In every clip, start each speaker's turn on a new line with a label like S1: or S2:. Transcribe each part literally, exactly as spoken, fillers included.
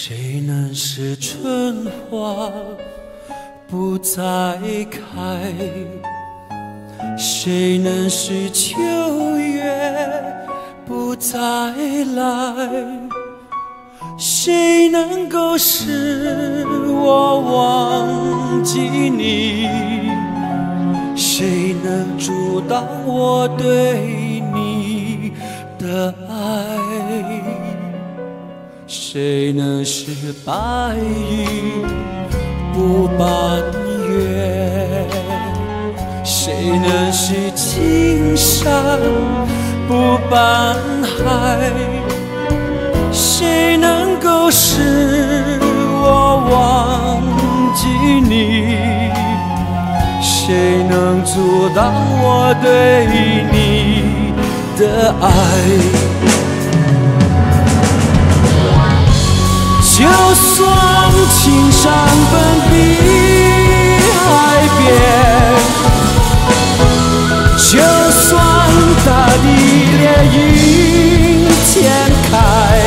S1: 谁能使春花不再开？谁能使秋月不再来？谁能够使我忘记你？谁能阻挡我对你的爱？谁能使白云不翻越？谁能使青山不搬海？谁能够使我忘记你？谁能阻挡我对你的爱？就算青山奔比海边，就算大地裂阴天开，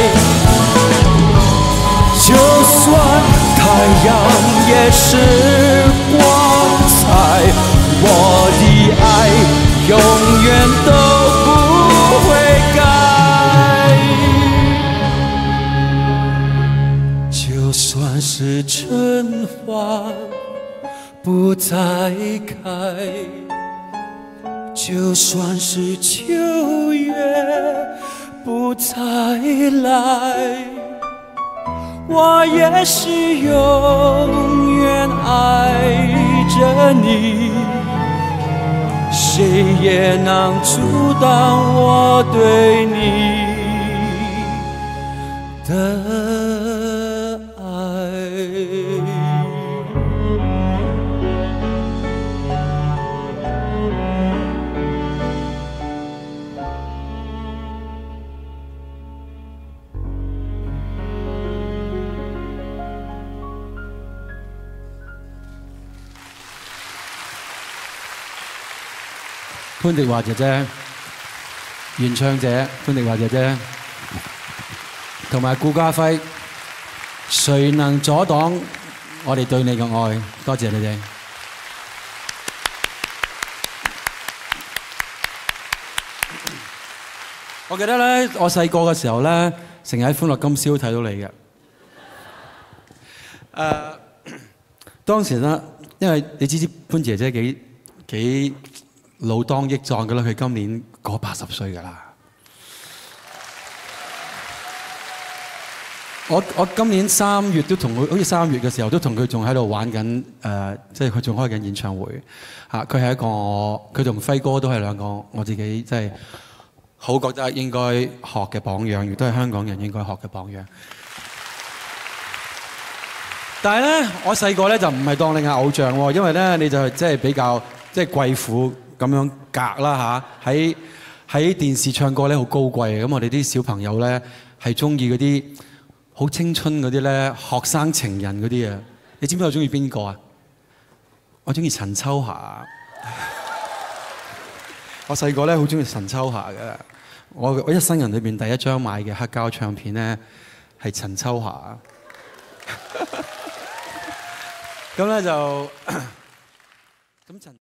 S1: 就算太阳也是光彩，我的爱永远都不会改。就算是春花不再开，就算是秋月不再来，我也是永远爱着你。谁也能阻挡我对你的爱。潘迪華姐姐，原唱者潘迪華姐姐，同埋顧嘉輝，誰能阻擋我哋對你嘅愛？多謝你哋。我記得咧，我細個嘅時候咧，成日喺《歡樂今宵》睇到你嘅。誒，當時咧，因為你知知潘姐姐幾幾老當益壯㗎啦，佢今年過八十歲㗎啦。我我今年三月都同佢，好似三月嘅時候都同佢仲喺度玩緊誒，即係佢仲開緊演唱會嚇。佢係一個我，佢同輝哥都係兩個我自己即係好覺得應該學嘅榜樣，亦都係香港人應該學嘅榜樣。但係咧，我細個咧就唔係當你係偶像喎，因為咧你就係即係比較即係貴婦咁樣格啦嚇。喺喺電視唱歌咧好高貴嘅，咁我哋啲小朋友咧係中意嗰啲好青春嗰啲咧，學生情人嗰啲啊。你知唔知我中意邊個啊？我中意陳秋霞。我細個咧好中意陳秋霞嘅。我我一生人裏邊第一張買嘅黑膠唱片咧係陳秋霞。咁咧就咁陳。